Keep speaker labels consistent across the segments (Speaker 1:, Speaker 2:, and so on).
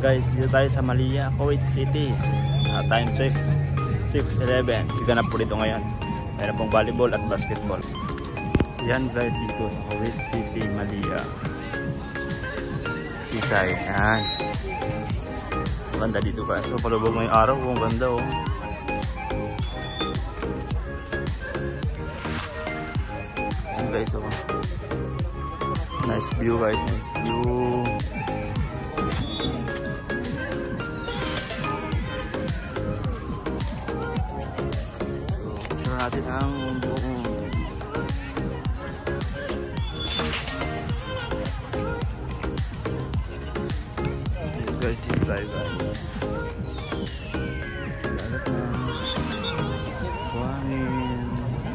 Speaker 1: guys, dito tayo sa Malia, Kuwait City. Time check 6:11. Siganap po dito ngayon. Meron pong volleyball at basketball. Yan guys, dito sa Kuwait City, Malia. Sisay. Yan. Ganda dito guys. So palubog ngayong araw. Ang ganda oh. Yan guys oh. Nice view guys. Nice view. Natin ang buong guys, drive guys. Lalat na buhangin.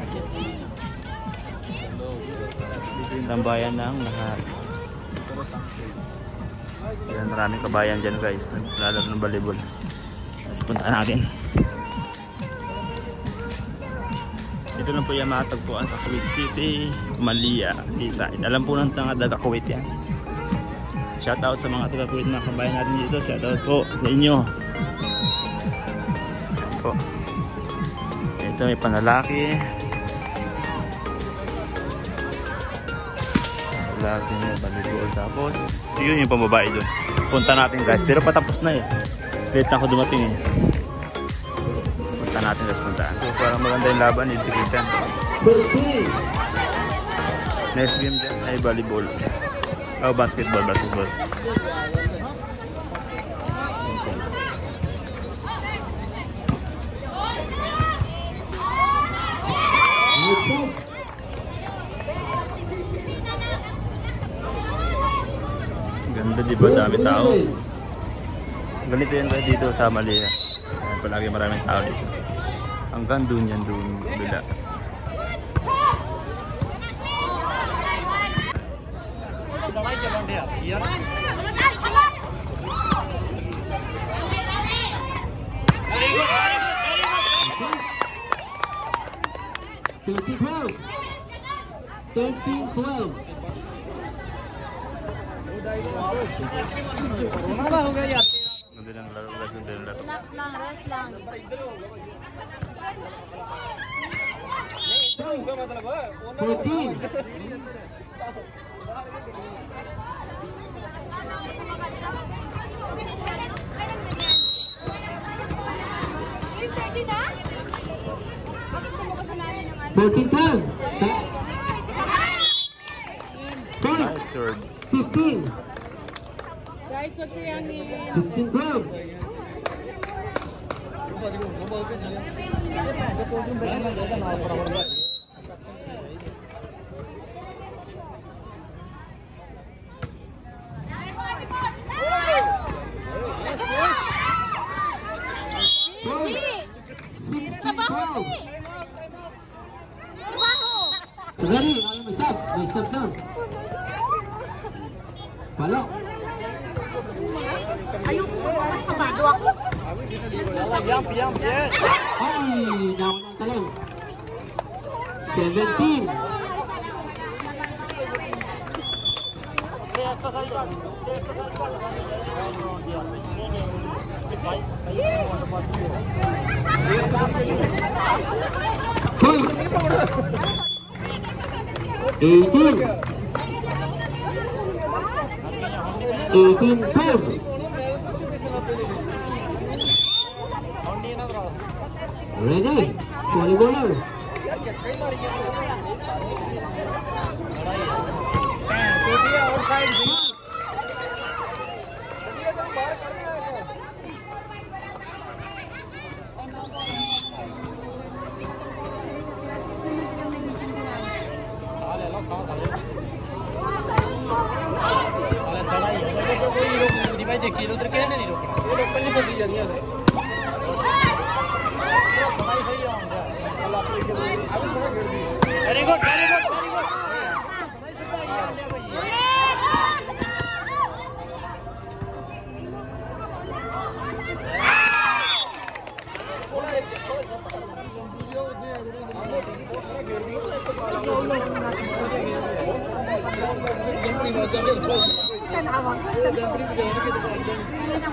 Speaker 1: Dito yung tambayan ng lahat. Yan, maraming kabayan dyan guys. Naglalaro ng volleyball. Tapos punta natin. Ito lang po yung matagpuan sa Kuwait City, Malia, Sisay. Alam po ng taga Kuwait yan. Shoutout sa mga taga Kuwait, mga kabayan natin dito. Shoutout po sa inyo. Po. Ito may panlalaki. Panlalaki niya, volleyball. Tapos, yun yung pambabae doon. Punta natin guys. Pero patapos na eh. Late na ako dumating eh. Natin guys, puntaan. So parang maganda yung laban, ibigyan. Next game din ay volleyball. Oh, basketball. Ganda diba, dami tao. Ganito yan guys dito sa Malia. Palagi maraming tao dito. Hanggang doon yan, doon bila. Nandiyan ang laro guys, nandiyan ang laro.
Speaker 2: Rest lang.
Speaker 3: 14.
Speaker 1: Nice third.
Speaker 3: 15.
Speaker 2: Guys, what's yan ni?
Speaker 3: 15-12. Ready? May sub doon. Palok.
Speaker 2: Ayun, mas kabado ako.
Speaker 3: Ay, nawan ang talon. 17. Point. 18. 18-12. Ready? Volleyballer.
Speaker 2: Very good.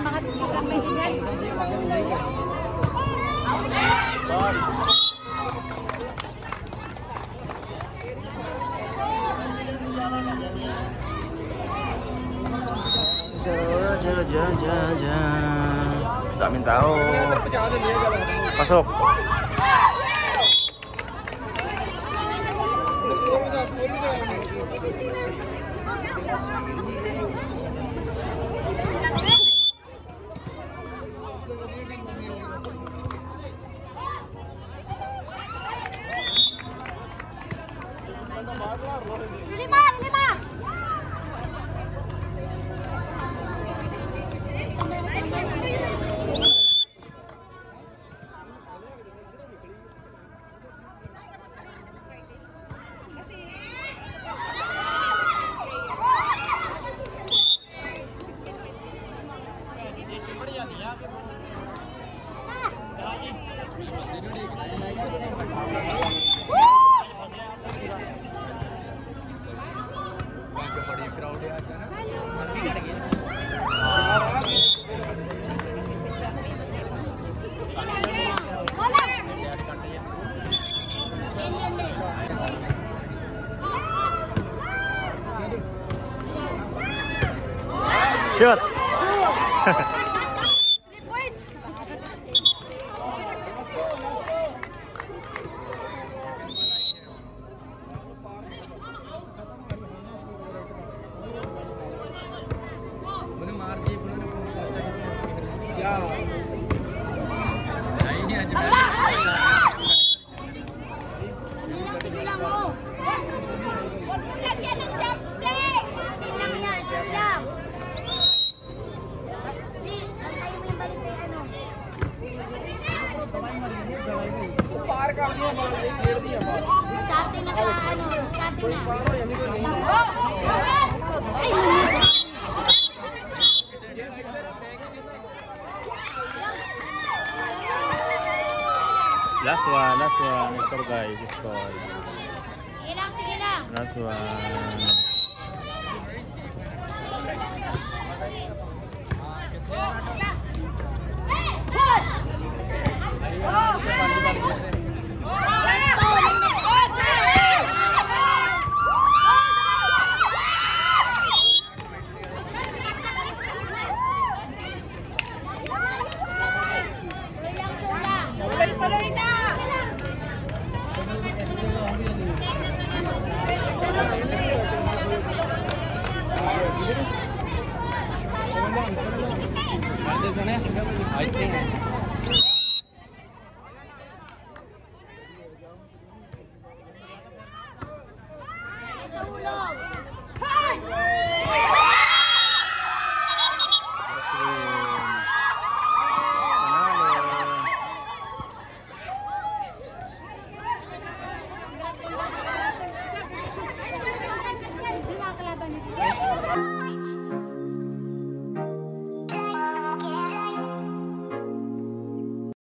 Speaker 1: Daming tao. Pasok.
Speaker 2: Lima.
Speaker 1: Shoot.
Speaker 2: Starting na sa starting na.
Speaker 1: Last one. Score guys, score.
Speaker 2: Sige na.
Speaker 1: Last one.
Speaker 2: Tuloy na.
Speaker 4: I think